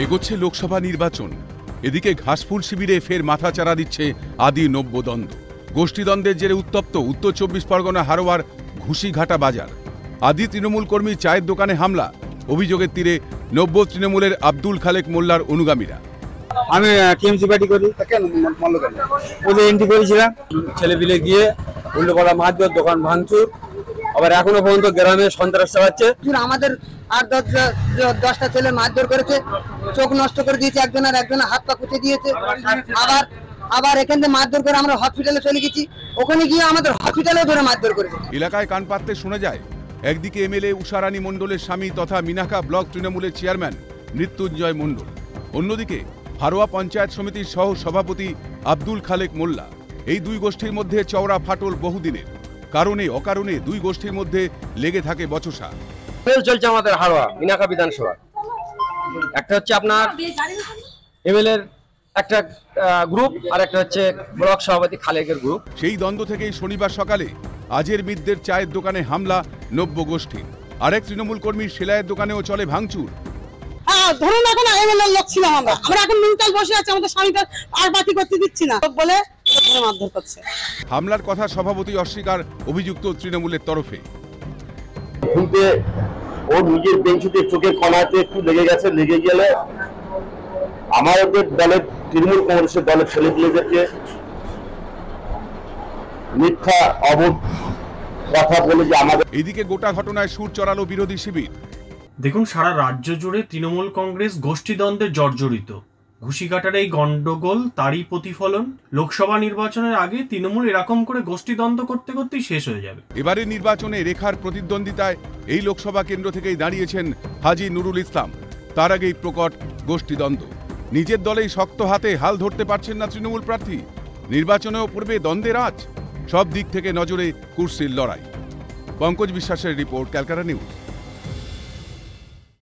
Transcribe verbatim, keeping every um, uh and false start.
এগোচ্ছে লোকসভা নির্বাচন। এদিকে ঘাসফুল শিবিরে ফের মাথাচাড়া দিচ্ছে আদি নব্যদ্বন্দ্ব। গোষ্ঠীদ্বন্দ্বের জেরে উত্তপ্ত উত্তর চব্বিশ পরগনা হারোয়ার ঘুষিঘাটা বাজার। আদি তৃণমূল কর্মী চায়ের দোকানে হামলা, অভিযোগের তীরে নব্য তৃণমূলের আব্দুল খালেক মোল্লার অনুগামীরা। আমি টিএমসি পার্টি করি, ওদের এন্ট্রি করেছিলাম, ছেলে পিলে গিয়ে উল্টো করা মারধর, দোকান ভাঙচুর, আবার এখনো পর্যন্ত গ্রামে সন্ত্রাস চালাচ্ছে। আমাদের আর দশটা ছেলে মারধর করেছে, চোখ নষ্ট করে দিয়েছে, একজনের একজনের হাত পা কুচে দিয়েছে। আবার আবার এখান থেকে মারধর করে আমরা হসপিটালে চলে গেছি, ওখানে গিয়ে আমাদের হসপিটালে ধরে মারধর করেছে। এলাকায় কান পাততে শোনা যায়, একদিকে এমএলএ উষারানী মণ্ডলের স্বামী তথা মিনাখা ব্লক তৃণমূলের চেয়ারম্যান মৃত্যুঞ্জয় মণ্ডল, অন্যদিকে হারোয়া পঞ্চায়েত সমিতির সহ সভাপতি আব্দুল খালেক মোল্লা। এই দুই গোষ্ঠীর মধ্যে চওড়া ফাটল বহুদিনের, কারণে অকারণে দুই গোষ্ঠীর মধ্যে লেগে থাকে বচসা। চলছে আমাদের হারোয়া মিনাখা বিধানসভা, একটা হচ্ছে আপনার এমএলএ একটা গ্রুপ, আর একটা হচ্ছে ব্লক সভাপতি খালেকের গ্রুপ। সেই দ্বন্দ্ব থেকেই শনিবার সকালে আজের মিদ্দের চায়ের দোকানে হামলা নব্য গোষ্ঠী। আরেক তৃণমূল কর্মীর সেলাইয়ের দোকানেও চলে ভাঙচুর। ধরুন এখন এমএলএর লোক ছিলাম আমরা, আমরা এখন নিউট্রাল বসে আছি, আমাদের স্বামীটা আর বাতি করতে দিচ্ছি না বলে মারধর করছে। হামলার কথা সভাপতি অস্বীকার, অভিযুক্ত তৃণমূলের তরফে। ও নিজের বেঞ্চিতে চোখের কণাতে একটু লেগে গেছে, লেগে গেলে আমাদের দলের তৃণমূল কংগ্রেসের দলের ছেলেপিলেদেরকে মিথ্যা অবৈধ কথা বলে যে আমাদের। এদিকে গোটা ঘটনায় সুর চড়ালো বিরোধী শিবির। দেখুন, সারা রাজ্য জুড়ে তৃণমূল কংগ্রেস গোষ্ঠীদ্বন্দ্বে জর্জরিত। ঘুষিঘাটার এই গন্ডগোল তারই প্রতিফলন। লোকসভা নির্বাচনের আগে তৃণমূল এরকম করে গোষ্ঠীদ্বন্দ্ব করতে করতেই শেষ হয়ে যাবে। এবারের নির্বাচনে রেখার প্রতিদ্বন্দ্বিতায় এই লোকসভা কেন্দ্র থেকেই দাঁড়িয়েছেন হাজী নুরুল ইসলাম। তার আগেই প্রকট গোষ্ঠীদ্বন্দ্ব। নিজের দলেই শক্ত হাতে হাল ধরতে পারছেন না তৃণমূল প্রার্থী। নির্বাচনেও পড়বে দ্বন্দ্বের আঁচ। সব দিক থেকে নজরে কুর্সির লড়াই। পঙ্কজ বিশ্বাসের রিপোর্ট, ক্যালকাটা নিউজ।